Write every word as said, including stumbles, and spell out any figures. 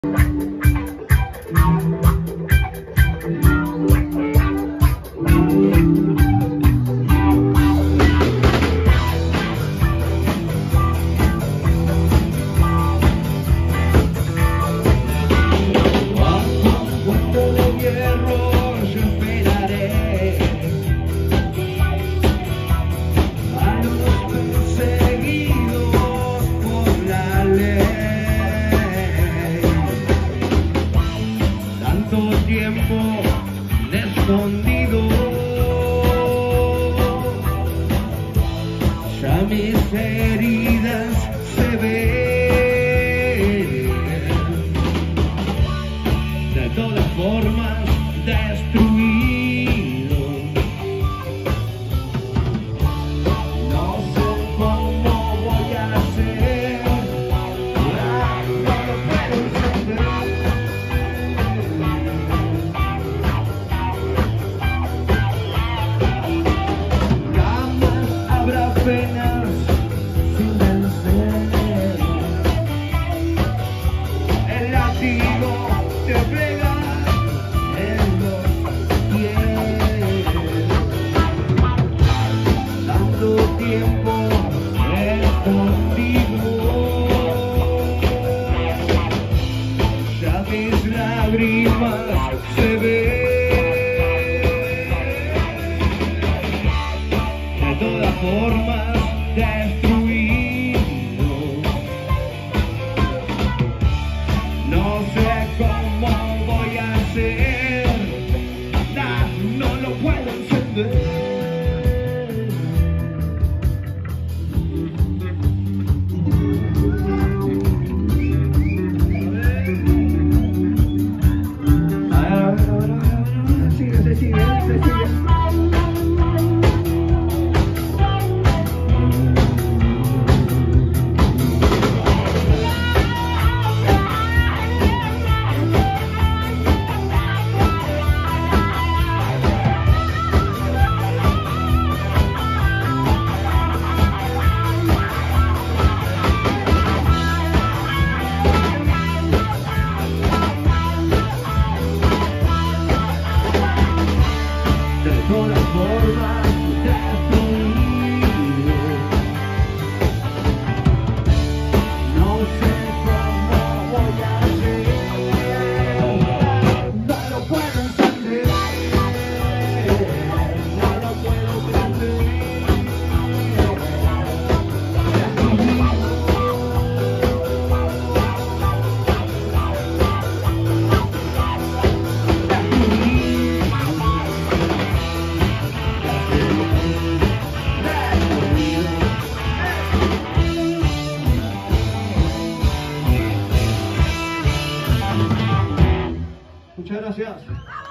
Ya mis heridas se ven, de todas formas destruido. No sé cómo voy a hacer, no lo puedo entender. Jamás habrá penas sin vencer. El látigo te pega en los pies. Tanto tiempo escondido, ya mis lágrimas se ven. De todas formas destruido. No sé cómo voy a hacer, nah, no lo puedo entender. A ver, a ver, a ver, a ver, sigue, se sigue, se sigue. De todas formas destruido. No sé cómo voy a hacer, no lo puedo entender, no lo puedo entender. Muchas gracias.